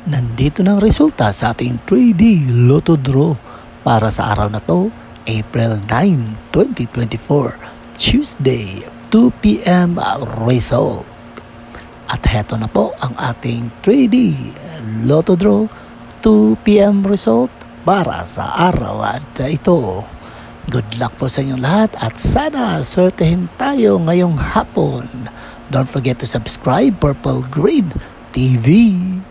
Nandito na ang resulta sa ating 3D Lotto Draw para sa araw na to, April 9, 2024, Tuesday, 2 p.m. result. At heto na po ang ating 3D Lotto Draw 2 p.m. result para sa araw at ito. Good luck po sa inyong lahat at sana swertehin tayo ngayong hapon. Don't forget to subscribe Purple Green TV.